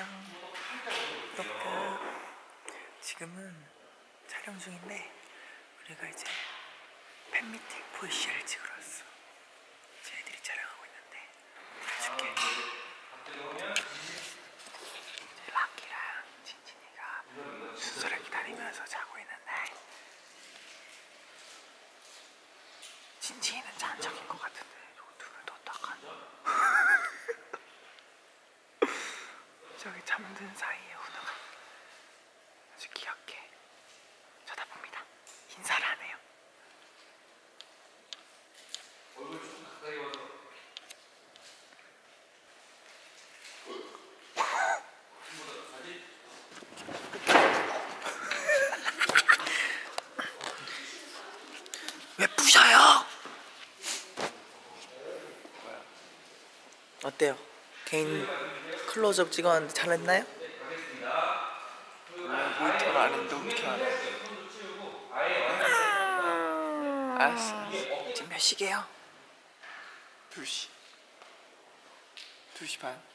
안녕. 구독. 지금은 촬영 중인데 우리가 이제 팬미팅 VCR을 찍으러 왔어. 쟤네들이 촬영하고 있는데 보여줄게. 이제 락키랑 진진이가 순서를 기다리면서 자고 있는데 진진이는 잔 척인 것 같은데 눈을 떴다가 저기 잠든 사이에 훈우가 아주 귀엽게 쳐다봅니다. 인사를 하네요. 얼굴 좀 가까이 와서. 왜 부셔요? 어때요? 개인 클로즈업 찍었는데 잘했나요? 모니터를 안 했는데 어떻게 알아? 알았어. 지금 몇 시게요? 2시. 2시 반.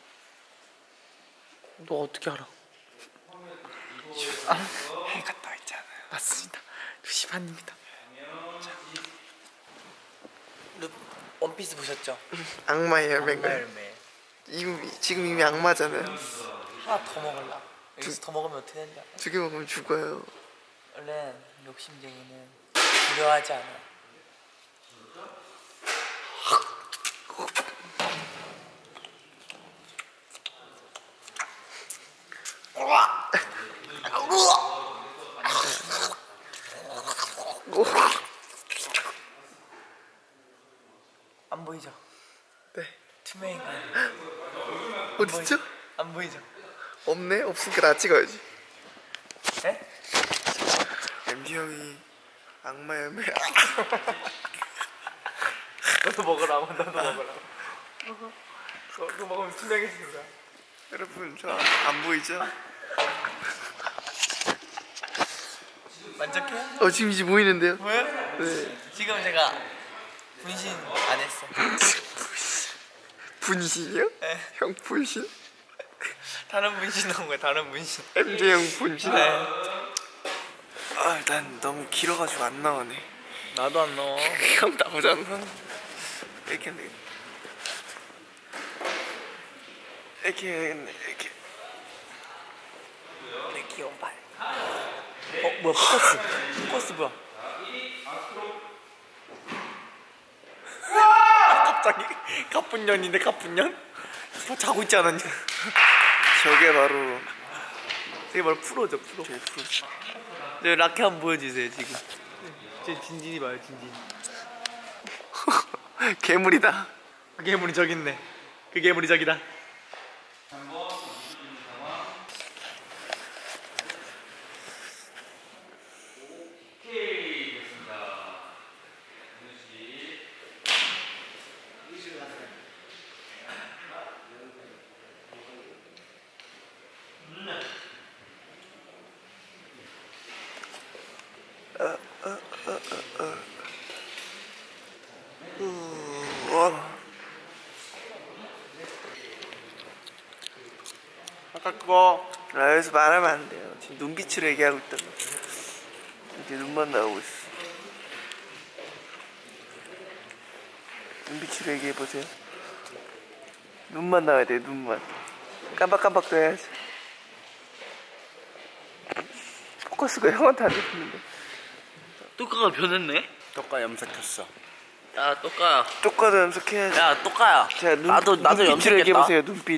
너 어떻게 알아? 해가 떠 있잖아요. 맞습니다. 2시 반입니다. 자. 원피스 보셨죠? 악마의 열매인가요? 열매. 지금 이미 악마잖아요. 하나 더 먹을라. 여기서 더 먹으면 어떻게 되는지 알아요? 2개 먹으면 죽어요. 원래 욕심쟁이는 두려워하지 않아. 안 보이죠? 네. 투명인가요? 어딨죠? 안 보이죠? 없네? 없으니까 나 찍어야지. 네? MD 형이 악마 열매. 너도 먹으라고. 너도 먹으라고. 그거 먹으면 투명해진다. 여러분 저 안 보이죠? 만족해요? 지금 이제 보이는데요? 뭐야? 네. 지금 제가 분신 안 했어. 분신이요? 네. 형 분신? 다른 분신 나온 거야. 다른 분신. MD 형 분신? 네. 난 너무 길어가지고 안 나오네. 나도 안 넣어. 형 나오잖아. 이렇게 하면 되겠네. 이렇게 해야겠네. 이렇게. 내 귀여운 발. 뭐야? 포커스. 포커스 뭐야? 갑자기 가뿐년인데 가뿐년? 자고 있지 않았냐? 저게 바로 프로죠, 프로. 저희 프로. 네, 라켓 한번 보여주세요 지금. 제 진진이 봐요, 진진. 괴물이다. 그 괴물이 저기 있네. 그 괴물이 저기다. 아까 그거 여기서 말하면 안 돼요. 지금 눈빛으로 얘기하고 있단 말이야. 이제 눈만 나오고 있어. 눈빛으로 얘기해보세요. 눈만 나와야 돼요. 눈만. 깜빡깜빡도 해야지. 포커스가 형한테 안 잡히는데. 똑까가 변했네? 똑까 염색했어. 야, 똑까야. 똑과도 염색해야지. 야, 똑까야. 자, 나도 눈빛으로 염색했다. 얘기해보세요. 눈빛.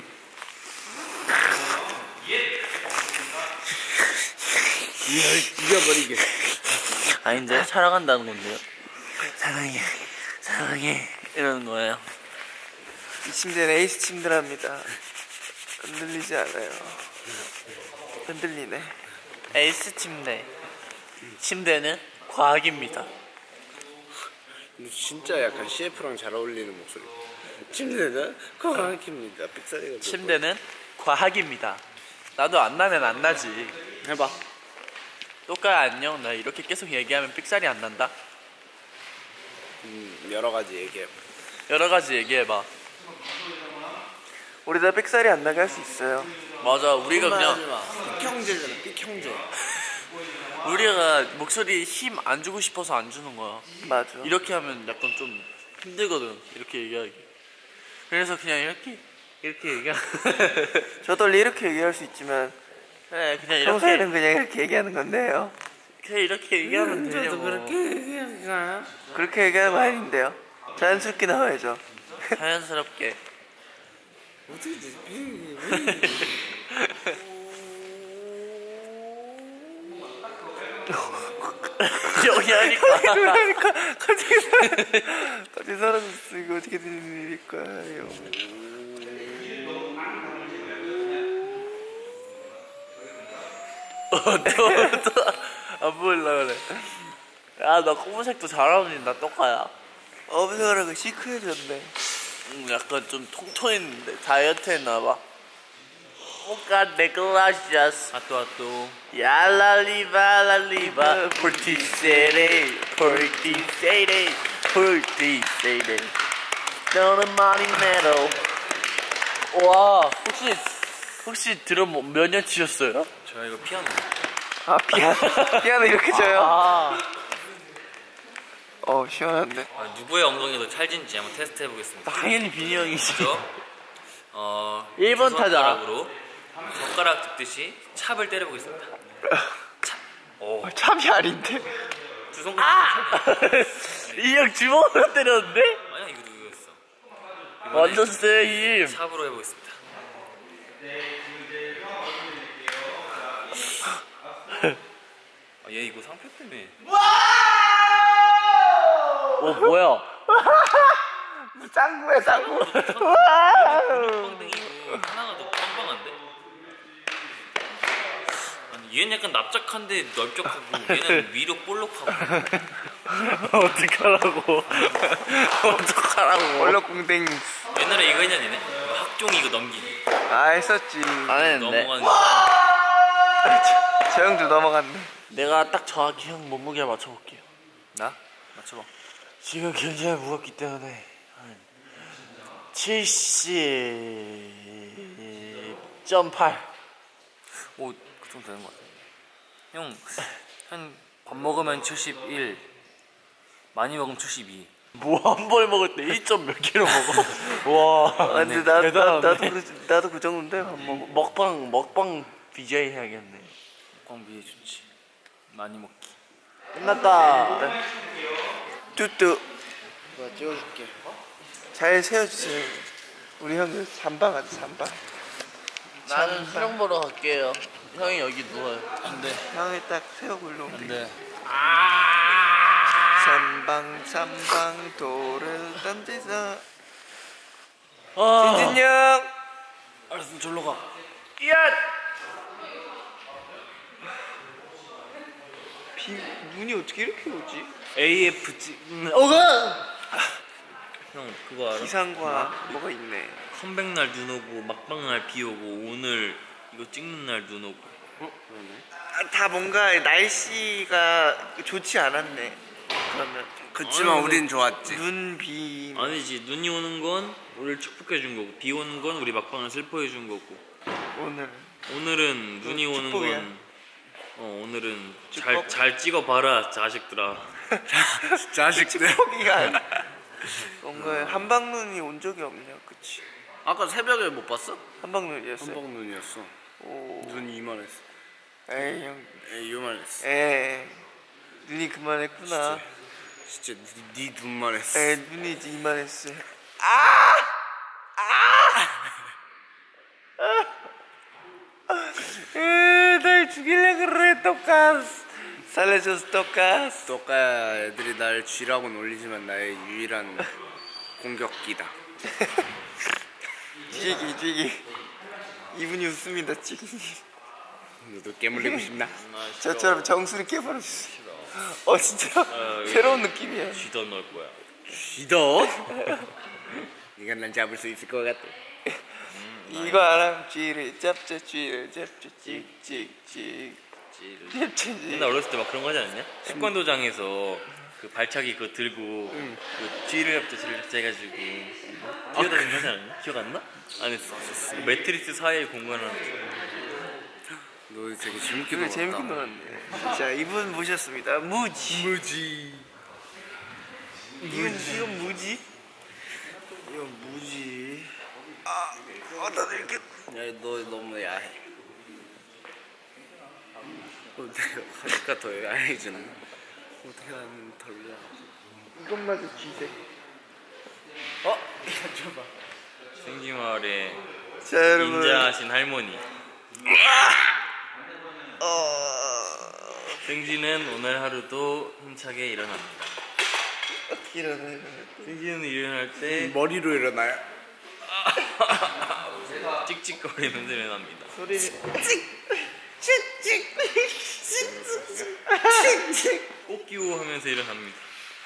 이겨버리게. 아닌데? 촬영한다는 건데요? 사랑해, 사랑해. 이러는 거예요. 이 침대는 에이스 침대랍니다. 흔들리지 않아요. 흔들리네. 에이스 침대. 침대는 과학입니다. 너 진짜 약간 CF랑 잘 어울리는 목소리. 침대는 과학입니다. 삑사리가. 침대는 과학입니다. 나도 안 나면 안 나지. 해봐. 똑까야 안녕. 나 이렇게 계속 얘기하면 삑살이 안 난다. 여러 가지 얘기해. 여러 가지 얘기해봐. 우리 다 삑살이 안 나게 할 수 있어요. 맞아, 우리가 그냥 삑형제잖아, 삑형제. 우리가 목소리에 힘 안 주고 싶어서 안 주는 거야. 맞아. 이렇게 하면 약간 좀 힘들거든. 이렇게 얘기하기. 그래서 그냥 이렇게 얘기하. 저도 원래 이렇게 얘기할 수 있지만 네, 그냥 평소에는 그냥 이렇게 얘기하는 건데요. 그냥 이렇게 얘기하면 되냐고. 그렇게 얘기할까? 그렇게 얘기하는 거 아닌데요. 자연스럽게 나와야죠. 자연스럽게. 여기 하니까. 그러니까 갑자기 사라졌어. 이거 어떻게 되는 일일까요? 안 보일라 그래. 야, 나 검은색도 잘 어울린다. 똑같야. 엄청나게 시크해졌네. 약간 좀 통통했는데 다이어트 했나봐. 오까 네글라시아스. 아또. 야랄리바랄리바 폴티세레 너는 많이 메로. 와, 혹시 드럼 몇 년 치셨어요? 저 이거 피아노. 아 피아노 이렇게 쳐요? 아, 시원한데. 누구의 엉덩이가 더 찰진지 한번 테스트 해보겠습니다. 당연히 비니 형이지. 저 1번 두 타자. 손가락으로 젓가락 뜯듯이 찹을 때려보겠습니다. 참이 아닌데. 두 손가락. 이 형 주먹으로 때렸는데? 아니야 이거 누구였어? 완전 세 힘. 찹으로 해보겠습니다. 얘 이거 상표 때문에. 뭐야? 짱구야 짱구. 빵댕이고 하나가 더 빵빵한데? 아니 얘는 약간 납작한데 넓적하고 얘는 위로 볼록하고. 어떡하라고. 어떡하라고. 얼럭궁뎅이. 옛날에 이거 했냐 니네? 학종 이거 넘기기. 했었지. 안 했는데. 넘어가는 거. 저 형도 넘어갔네. 내가 딱 정확히 형 몸무게 맞춰볼게요. 나? 맞춰봐. 지금 굉장히 무겁기 때문에 한 70.8. 오, 그 정도 되는 거 같아. 형, 한 밥 먹으면 71, 많이 먹으면 72. 뭐 한 번 먹을 때 1점 몇 킬로 먹어? 와. 근데 나도 그 정도인데 밥 먹어. 먹방 BJ 해야겠네. 꽝비에 좋지. 많이 먹기. 끝났다. 뚜뚜. 나 찍어줄게. 잘 세워주세요. 우리 형들 산방하자 산방. 나는 수영 보러 갈게요. 형이 여기 누워요. 안 돼. 형이 딱 세우고 일로 안 돼. 산방 돌을 던지서. 아. 진진 형. 알았으면 절로 가. 눈이 어떻게 이렇게 오지? AFG. 형, 그거 알아? 기상과 뭐가 있네. 컴백날 눈 오고, 막방날 비 오고, 오늘 이거 찍는 날 눈 오고. 다 뭔가 날씨가 좋지 않았네. 그러면 그치만 아니, 우린 좋았지. 눈, 비. 아니지, 눈이 오는 건 우리를 축복해준 거고, 비 오는 건 우리 막방을 슬퍼해준 거고. 오늘은 눈이 오는 축복이야. 건 오늘은 축복? 잘 찍어봐라 자식들아. 자식들. 축복이가 뭔가 한방눈이 온 적이 없냐, 그치? 아까 새벽에 못 봤어? 한방눈이었어요. 한방 눈이었어. 오, 눈이 이만했어. 에이 형, 에이 이만했어. 에이 눈이 그만했구나. 진짜 네 눈만 했어. 에이 눈이 이제 이만했어. 날 죽일래 그래 똑까스. 살려줘서 똑까스. 또까야 애들이 날 쥐라고 놀리지만 나의 유일한 공격기다. 찌기. 이분이 웃습니다, 찌기. 너도 깨물리고 싶나? 저처럼 정수리 깨버려주세요. 진짜 새로운 느낌이야. 쥐더 넣을 거야. 쥐더? 네가 난 잡을 수 있을 것 같아. 이거 알아? 쥐를 잡자, 쥐를 잡자, 찍찍찍. 옛날 어렸을 때 막 그런 거 하지 않았냐? 태권도장에서 그 발차기 그거 들고 그 쥐를 잡자 해가지고 뛰어다니는 거 하지 않았냐? 기억 안 나? 안 했어. 매트리스 사이에 공간을 너 되게 재밌게 그래 놀았다. 재밌게 놀았네. 자 이분 모셨습니다. 무지. 이건 무지? 이건 무지. 나도 이렇게 야, 너 너무 야해. 내가 하니까 더 야해지네. 어떻게 하면 덜 야해. 이것마저 쥐세. 생기마을에 자 여러분. 인자하신 할머니. 생지는 오늘 하루도 힘차게 일어납니다. 어떻게 일어나요? 생지는 일어날 때 머리로 일어나요? 찍찍거리면서 일어납니다. 소리를 꽃기호 하면서 일어납니다.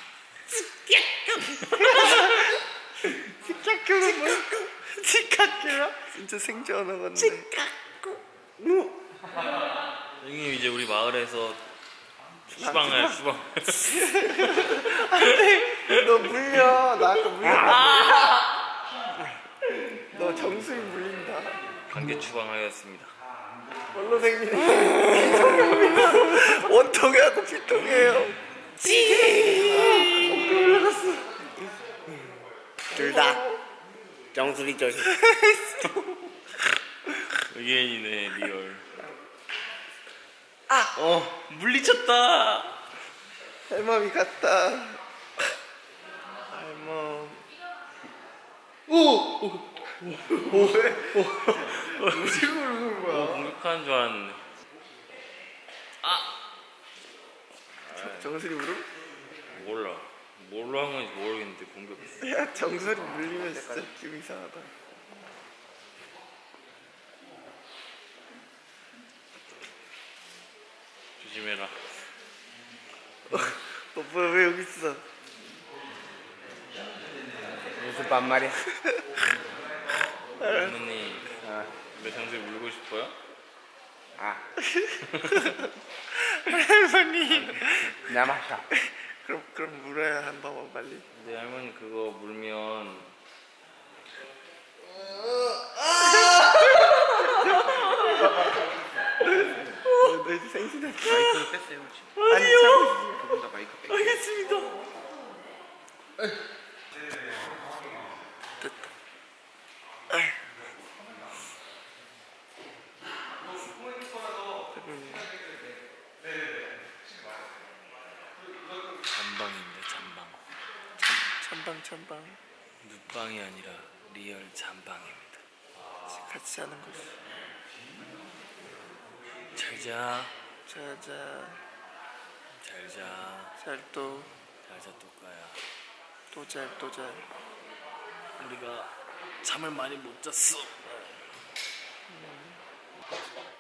치카큐라? 진짜 생쥐 언어 같네. 형님 이제 우리 마을에서 주방을 너 물려. 나 아까 물려. 너 정수리 물린다. 관계 추방하였습니다. 뭘로 생기는 원통하고 피통해요. 둘 다. 정수리 조심. 의견이네 리얼. 물리쳤다. 할멈이 갔다. 할멈. 공격하는 줄 알았는데. 정수리 물음? 몰라. 뭘로 한 건지 모르겠는데 공격했어. 야 정수리 물리면 진짜 기분 이상하다. 조심해라. 오빠 왜 여기 있어? 무슨 반말이야? 할머니 내 정수리 물고 싶어요? 할머니. 나마샤. 그럼 물어야 한 방법 빨리. 근데 할머니 그거 물면 너 이제 생신했다. 마이크를 뺐어요 혹시? 아니요. 두분 다 마이크 뺐. 알겠습니다. 잠방입니다. 잠방. 찬방 눕방이 아니라 리얼 잠방입니다. 같이 자는 거지. 잘자. 자자. 잘자. 잘또 잘자 똑가야. 또잘. 우리가 잠을 많이 못 잤어.